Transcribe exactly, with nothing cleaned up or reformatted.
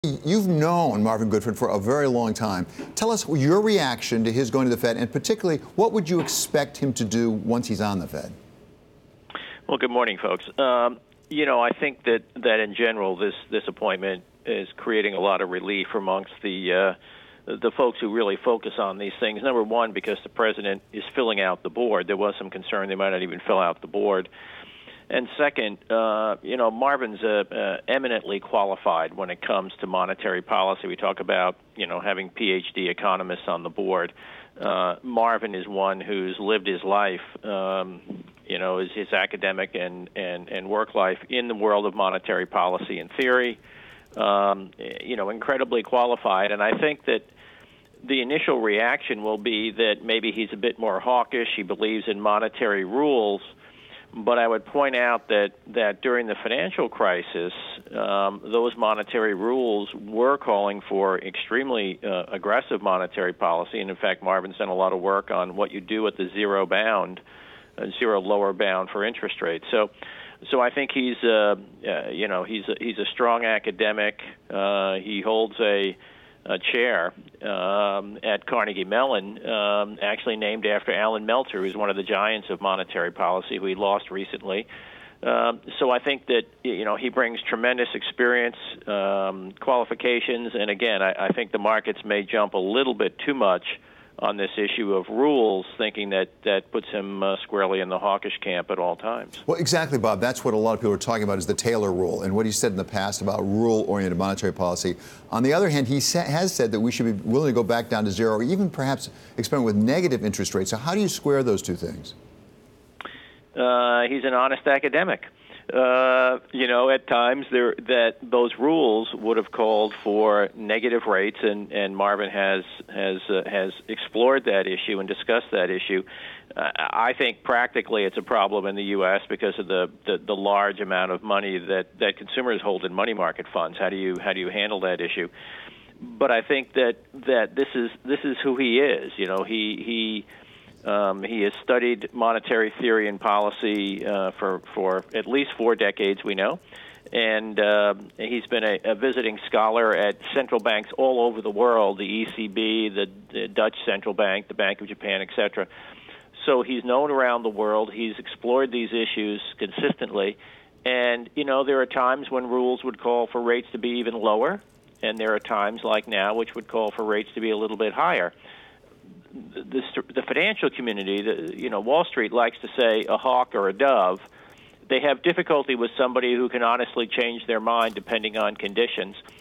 You've known Marvin Goodfriend for a very long time. Tell us your reaction to his going to the Fed, and particularly, what would you expect him to do once he's on the Fed? Well, good morning, folks. Um, you know, I think that, that in general, this, this appointment is creating a lot of relief amongst the uh, the folks who really focus on these things. Number one, because the president is filling out the board. There was some concern they might not even fill out the board. And second, uh, you know, Marvin's uh, uh, eminently qualified when it comes to monetary policy. We talk about, you know, having P H D economists on the board. Uh, Marvin is one who's lived his life, um, you know, his, his academic and, and, and work life in the world of monetary policy and theory, um, you know, incredibly qualified. And I think that the initial reaction will be that maybe he's a bit more hawkish. He believes in monetary rules. But I would point out that, that during the financial crisis, um, those monetary rules were calling for extremely uh, aggressive monetary policy. And in fact, Marvin's done a lot of work on what you do at the zero bound, uh, zero lower bound for interest rates. So, so I think he's, uh, uh, you know, he's a, he's a strong academic. Uh, he holds a a chair um, at Carnegie Mellon, um, actually named after Alan Meltzer, who's one of the giants of monetary policy, who he lost recently. Um, so I think that, you know, he brings tremendous experience, um, qualifications, and again, I, I think the markets may jump a little bit too much on this issue of rules, thinking that that puts him uh, squarely in the hawkish camp at all times. Well, exactly, Bob. That's what a lot of people are talking about, is the Taylor rule and what he said in the past about rule-oriented monetary policy. On the other hand, he sa has said that we should be willing to go back down to zero, or even perhaps experiment with negative interest rates. So how do you square those two things? Uh, he's an honest academic. Uh, you know, at times there that those rules would have called for negative rates, and, and Marvin has has uh, has explored that issue and discussed that issue. Uh, I think practically it's a problem in the U S because of the, the, the large amount of money that, that consumers hold in money market funds. How do you how do you handle that issue? But I think that that this is this is who he is. You know, he he. Um, he has studied monetary theory and policy uh, for, for at least four decades, we know. And uh, he's been a, a visiting scholar at central banks all over the world, the E C B, the, the Dutch Central Bank, the Bank of Japan, et cetera. So he's known around the world. He's explored these issues consistently. And, you know, there are times when rules would call for rates to be even lower, and there are times like now which would call for rates to be a little bit higher. The, the financial community, the, you know, Wall Street likes to say a hawk or a dove. They have difficulty with somebody who can honestly change their mind depending on conditions.